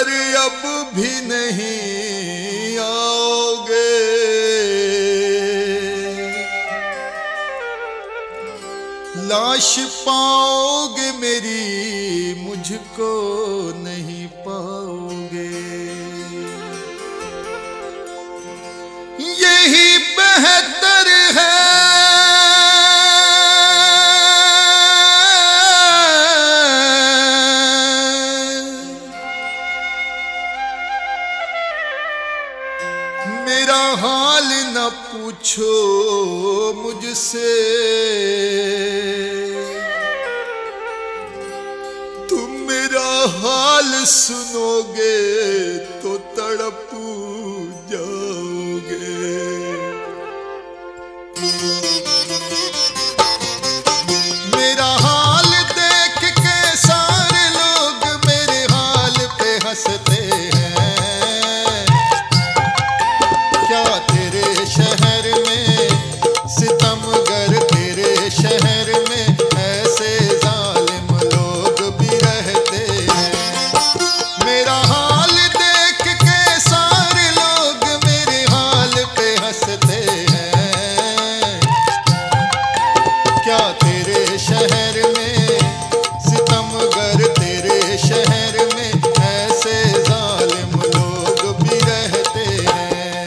पर अब भी नहीं आओगे। लाश पाओगे मेरी, मुझको नहीं पाओगे। यही बेहतर है मेरा हाल न पूछो मुझसे, तुम मेरा हाल सुनोगे तो तड़प जाओगे। मेरा हाल देख के सारे लोग मेरे हाल पे हंसते हैं। क्या तेरे शहर में सितमगर, तेरे शहर में ऐसे जालिम लोग भी रहते हैं। मेरा हाल देख के सारे लोग मेरे हाल पे हंसते हैं। क्या तेरे शहर में सितमगर, तेरे शहर में ऐसे जालिम लोग भी रहते हैं।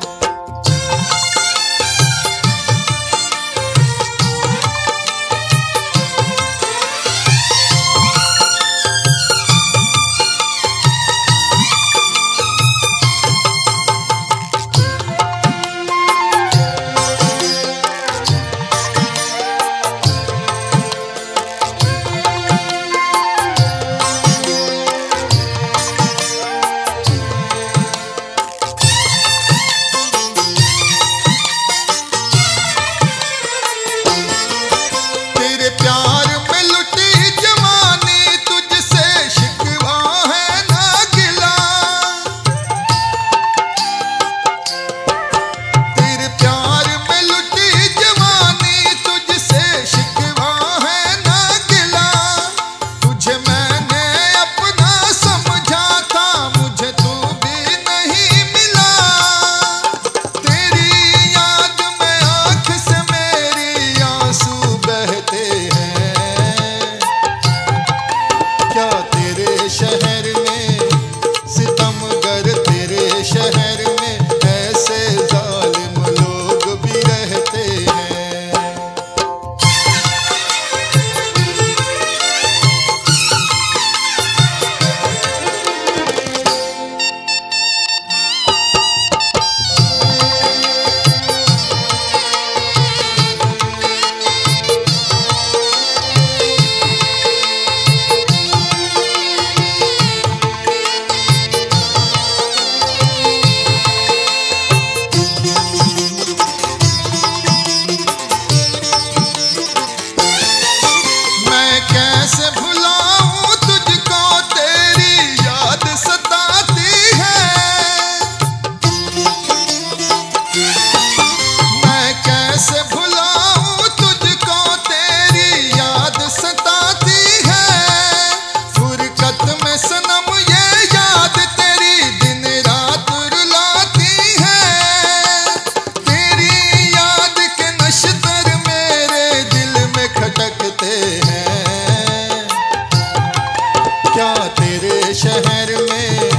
शहर में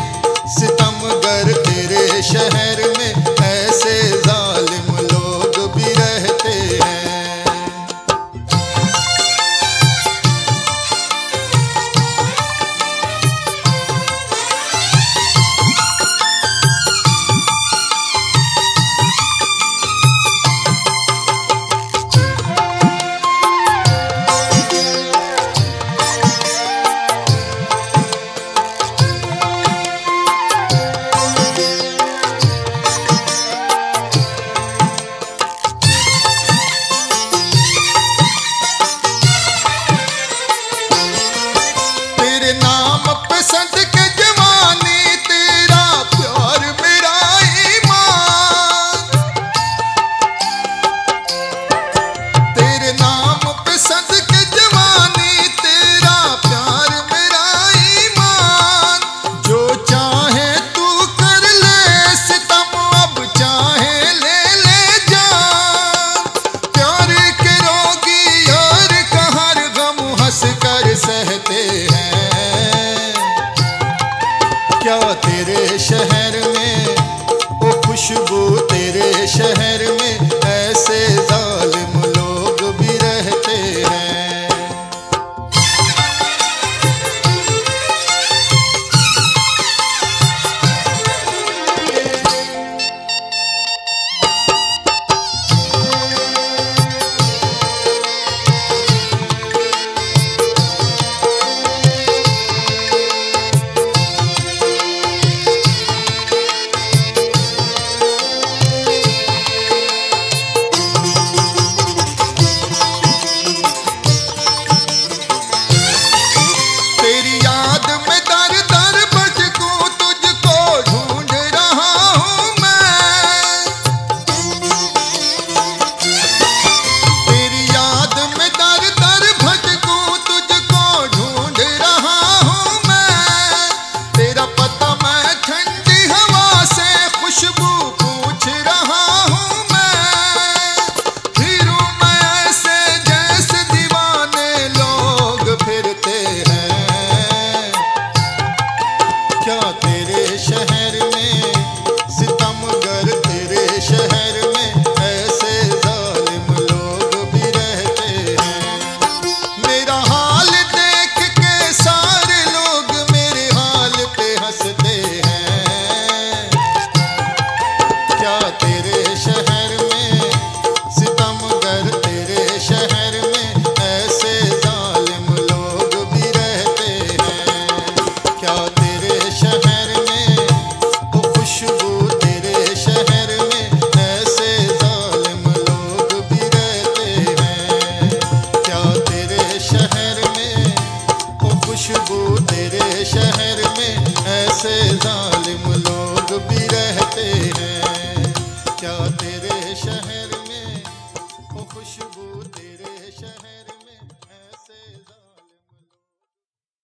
सितमगर, तेरे शहर में ऐसे जालिम लोग भी रहते हैं। तेरे नाम